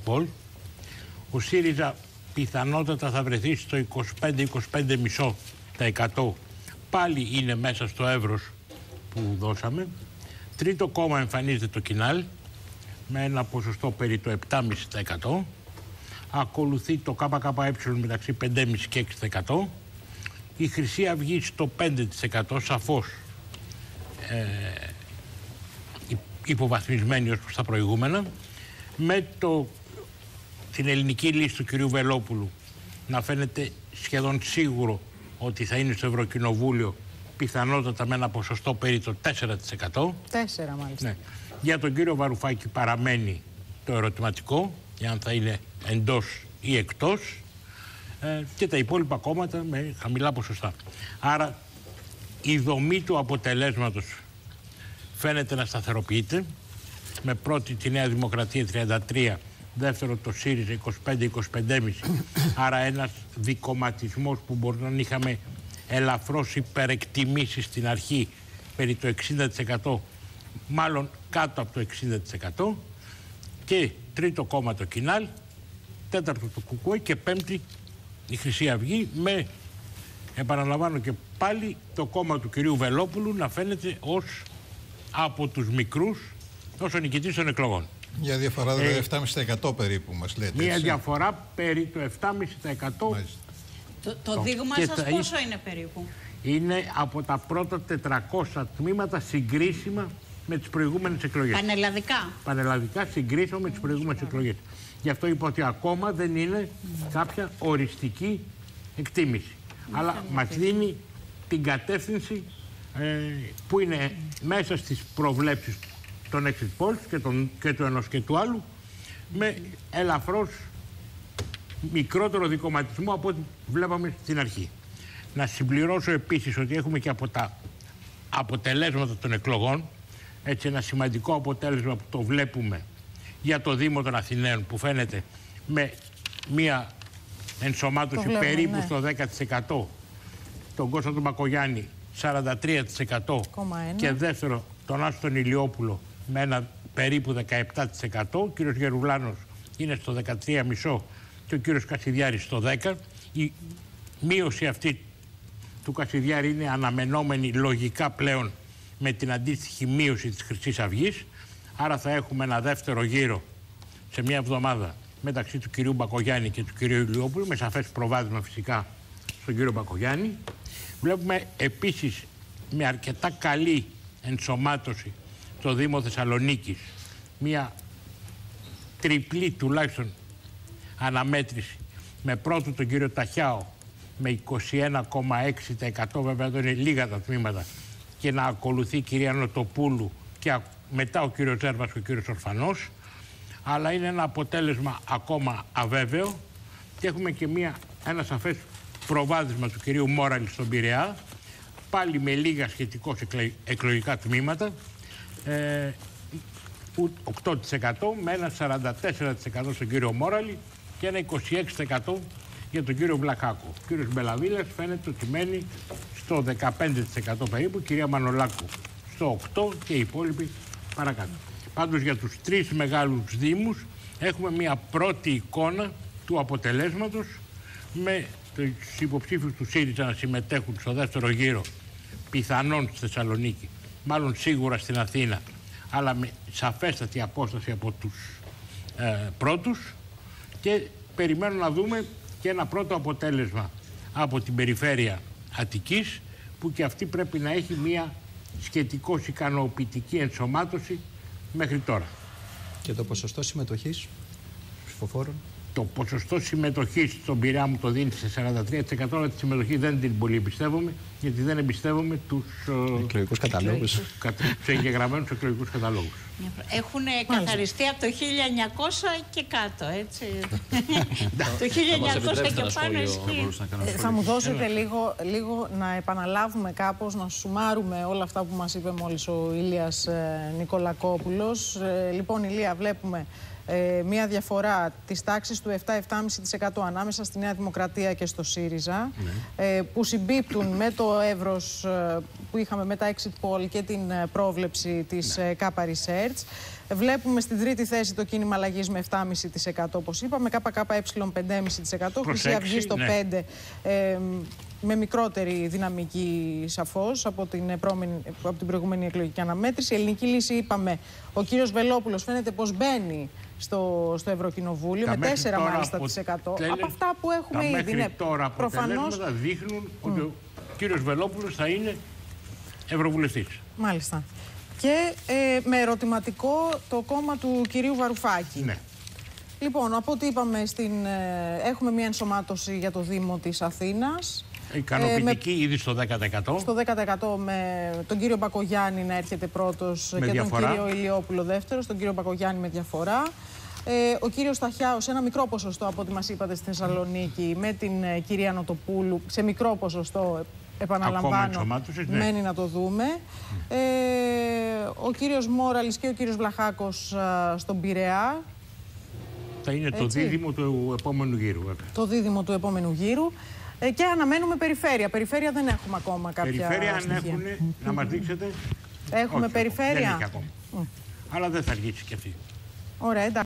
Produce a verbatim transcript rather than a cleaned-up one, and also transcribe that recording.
poll. Ο ΣΥΡΙΖΑ πιθανότατα θα βρεθεί στο είκοσι πέντε με είκοσι πέντε κόμμα πέντε τοις εκατό. Πάλι είναι μέσα στο εύρος που δώσαμε. Τρίτο κόμμα εμφανίζεται το Κινάλ με ένα ποσοστό περί το επτά κόμμα πέντε τοις εκατό. Ακολουθεί το ΚΚΕ μεταξύ πέντε κόμμα πέντε και έξι τοις εκατό. Η Χρυσή Αυγή στο πέντε τοις εκατό, σαφώς ε, υποβαθμισμένη ως προς τα προηγούμενα, με το, την ελληνική λύση του κυρίου Βελόπουλου να φαίνεται σχεδόν σίγουρο ότι θα είναι στο Ευρωκοινοβούλιο, πιθανότατα με ένα ποσοστό περί το τέσσερα τοις εκατό. τέσσερα μάλιστα. Ναι. Για τον κύριο Βαρουφάκη παραμένει το ερωτηματικό, για αν θα είναι εντός ή εκτός, ε, και τα υπόλοιπα κόμματα με χαμηλά ποσοστά. Άρα η δομή του αποτελέσματος φαίνεται να σταθεροποιείται, με πρώτη τη Νέα Δημοκρατία τριάντα τρία, δεύτερο το ΣΥΡΙΖΑ είκοσι πέντε είκοσι πέντε κόμμα πέντε, άρα ένας δικομματισμός που μπορεί να είχαμε ελαφρώς υπερεκτιμήσει στην αρχή περί το εξήντα τοις εκατό, μάλλον κάτω από το εξήντα τοις εκατό, και τρίτο κόμμα το Κινάλ, τέταρτο το ΚΚΕ και πέμπτη η Χρυσή Αυγή, με, επαναλαμβάνω και πάλι, το κόμμα του κυρίου Βελόπουλου να φαίνεται ως από τους μικρούς ως ο νικητής των εκλογών. Μια διαφορά δηλαδή ε, επτά κόμμα πέντε τοις εκατό περίπου μας λέτε. Μια έτσι. διαφορά περί το επτά κόμμα πέντε τοις εκατό. Το, το, το δείγμα σας πόσο είναι περίπου? Είναι από τα πρώτα τετρακόσια τμήματα συγκρίσιμα με τις προηγούμενες εκλογές. Πανελλαδικά. Πανελλαδικά συγκρίσιμα με τις προηγούμενες εκλογές. Γι' αυτό είπα ότι ακόμα δεν είναι κάποια οριστική εκτίμηση. Αλλά μας δίνει την κατεύθυνση ε, που είναι μέσα στις προβλέψεις των exit polls και, τον, και του ενός και του άλλου, με ελαφρώς μικρότερο δικομματισμό από ό,τι βλέπαμε στην αρχή. Να συμπληρώσω επίσης ότι έχουμε και από τα αποτελέσματα των εκλογών, έτσι ένα σημαντικό αποτέλεσμα που το βλέπουμε για το Δήμο των Αθηναίων, που φαίνεται με μία ενσωμάτωση βλέπουμε, περίπου ναι. στο δέκα τοις εκατό, τον Κώστα τον Μπακογιάννη σαράντα τρία τοις εκατό και δεύτερο τον Άστον Ηλιόπουλο με ένα περίπου δεκαεπτά τοις εκατό. Ο κύριος Γερουλάνος είναι στο δεκατρία κόμμα πέντε τοις εκατό και ο κύριος Κασιδιάρης στο δέκα τοις εκατό. Η μείωση αυτή του Κασιδιάρη είναι αναμενόμενη λογικά πλέον με την αντίστοιχη μείωση της Χρυσής Αυγής. Άρα θα έχουμε ένα δεύτερο γύρο σε μια εβδομάδα μεταξύ του κυρίου Μπακογιάννη και του κυρίου Ηλιόπουλου, με σαφές προβάδισμα φυσικά στον κύριο Μπακογιάννη. Βλέπουμε επίσης με αρκετά καλή ενσωμάτωση στο Δήμο Θεσσαλονίκης μια τριπλή τουλάχιστον αναμέτρηση, με πρώτο τον κύριο Ταχιάο με είκοσι ένα κόμμα έξι τοις εκατό, βέβαια εδώ είναι λίγα τα τμήματα, και να ακολουθεί η κυρία Νοτοπούλου και μετά ο κύριος Ζέρβας και ο κύριος Ορφανός, αλλά είναι ένα αποτέλεσμα ακόμα αβέβαιο και έχουμε και μια, ένα σαφές προβάδισμα του κυρίου Μόραλη στον Πειραιά, πάλι με λίγα σχετικώς εκλογικά τμήματα, ε, οκτώ τοις εκατό, με ένα σαράντα τέσσερα τοις εκατό στον κύριο Μόραλη και ένα είκοσι έξι τοις εκατό για τον κύριο Βλαχάκο. Ο κύριος Μπελαβίλας φαίνεται ότι μένει στο δεκαπέντε τοις εκατό περίπου, η κυρία Μανολάκου στο οκτώ τοις εκατό και οι υπόλοιποι παρακάτω. Πάντως για τους τρεις μεγάλους δήμους έχουμε μια πρώτη εικόνα του αποτελέσματος, με τους υποψήφιους του ΣΥΡΙΖΑ να συμμετέχουν στο δεύτερο γύρο, πιθανόν στη Θεσσαλονίκη, μάλλον σίγουρα στην Αθήνα, αλλά με σαφέστατη απόσταση από τους ε, πρώτους, και περιμένω να δούμε και ένα πρώτο αποτέλεσμα από την περιφέρεια Αττικής, που και αυτή πρέπει να έχει μια σχετικώς ικανοποιητική ενσωμάτωση μέχρι τώρα. Και το ποσοστό συμμετοχής ψηφοφόρων? Το ποσοστό συμμετοχής στον Πειραιά μου το δίνει σε σαράντα τρία τοις εκατό, αλλά τη συμμετοχή δεν την πολύ εμπιστεύομαι, γιατί δεν εμπιστεύομαι τους εκλογικούς καταλόγους. Τους εγγεγραμμένους εκλογικούς καταλόγους. Έχουν καθαριστεί από το χίλια εννιακόσια και κάτω, έτσι. Το χίλια εννιακόσια και πάνω ισχύει. Θα μου δώσετε λίγο, λίγο να επαναλάβουμε κάπως, να σουμάρουμε όλα αυτά που μας είπε μόλις ο Ηλίας ε, Νικολακόπουλος. Ε, λοιπόν, Ηλία, βλέπουμε Ε, μία διαφορά της τάξης του επτά με επτά κόμμα πέντε τοις εκατό ανάμεσα στη Νέα Δημοκρατία και στο ΣΥΡΙΖΑ, ναι. ε, που συμπίπτουν με το εύρος ε, που είχαμε με τα exit poll και την πρόβλεψη της ναι. Κάπα Research. Βλέπουμε στην τρίτη θέση το κίνημα αλλαγής με επτά κόμμα πέντε τοις εκατό, όπως είπαμε, ΚΚΕ πέντε κόμμα πέντε τοις εκατό, Χρυσή Αυγή στο ναι. πέντε τοις εκατό, ε, με μικρότερη δυναμική σαφώς από την, από την προηγούμενη εκλογική αναμέτρηση. Η Ελληνική Λύση, είπαμε, ο κύριος Βελόπουλος φαίνεται πως μπαίνει στο, στο Ευρωκοινοβούλιο τα με τέσσερα μάλιστα τοις εκατό. Τέλε, από αυτά που έχουμε τα ήδη. Ναι, τώρα αποτελέσματα δείχνουν mm. ότι ο κύριος Βελόπουλος θα είναι Ευρωβουλευτής. Μάλιστα. Και ε, με ερωτηματικό το κόμμα του κυρίου Βαρουφάκη. Ναι. Λοιπόν, από ό,τι είπαμε, στην, ε, έχουμε μια ενσωμάτωση για το Δήμο της Αθήνας. Ικανοποιητική, ε, με, ήδη στο δέκα τοις εκατό. Στο δέκα τοις εκατό με τον κύριο Μπακογιάννη να έρχεται πρώτος με και διαφορά. Τον κύριο Ηλιόπουλο δεύτερος, τον κύριο Μπακογιάννη με διαφορά. Ε, ο κύριος Σταχιάου σε ένα μικρό ποσοστό, από ό,τι μας είπατε, στη Θεσσαλονίκη, με την ε, κυρία Νοτοπούλου, σε μικρό ποσοστό, επαναλαμβάνω, ναι. μένει να το δούμε. Mm. Ε, ο κύριος Μόραλης και ο κύριος Βλαχάκος α, στον Πειραιά. Θα είναι έτσι. Το δίδυμο του επόμενου γύρου, βέβαια. Το δίδυμο του επόμενου γύρου. Ε, και αναμένουμε περιφέρεια. Περιφέρεια δεν έχουμε ακόμα κάποια Περιφέρεια αν στοιχεία. έχουν, να μας δείξετε. Έχουμε όχι, περιφέρεια. Δεν έχει ακόμα. Mm. Αλλά δεν θα αργήσει κι αυτή. Ωραία, εντάξει.